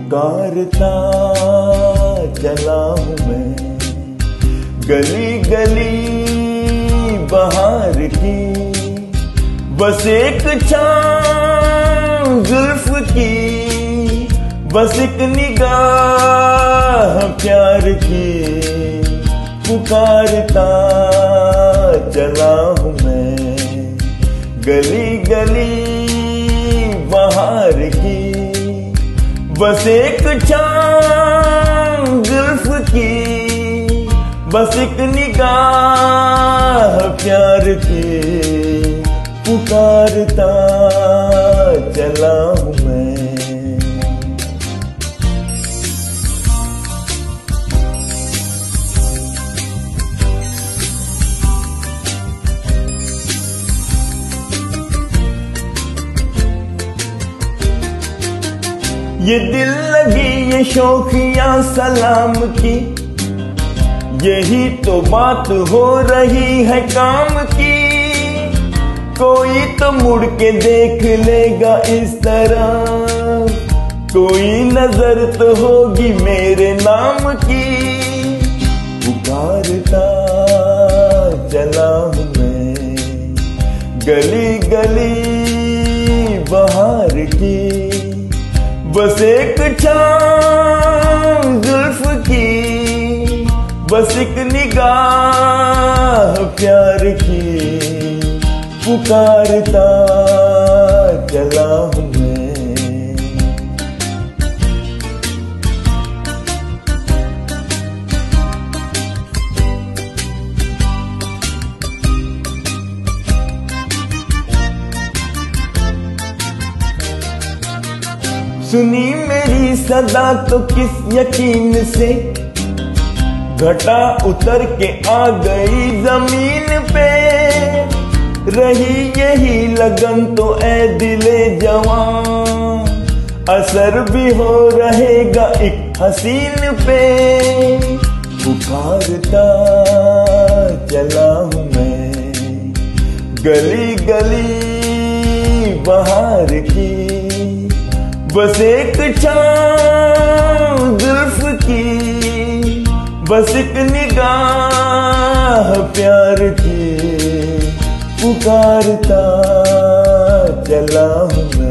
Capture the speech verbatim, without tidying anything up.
पुकारता चला हूँ मैं गली गली बहार की, बस एक छाँव जुल्फ की, बस एक निगाह प्यार की। पुकारता चला हूँ मैं गली गली बहार की, बस एक छाँव जुल्फ की, बस एक निगाह प्यार की। पुकारता चला हूँ मैं। ये दिल लगी ये शौकिया सलाम की, यही तो बात हो रही है काम की। कोई तो मुड़ के देख लेगा इस तरह, कोई नजर तो होगी मेरे नाम की। पुकारता चला हूँ मैं गली गली बहार की, बस एक छाँव जुल्फ की, बस एक निगाह प्यार की। पुकारता चला हूँ मैं। सुनी मेरी सदा तो किस यकीन से, घटा उतर के आ गई जमीन पे। रही यही लगन तो ऐ दिले जवान, असर भी हो रहेगा एक हसीन पे। पुकारता चला हूँ मैं गली गली बहार की, बस एक छाँव जुल्फ की, बस एक निगाह प्यार की। पुकारता चला हूँ मैं।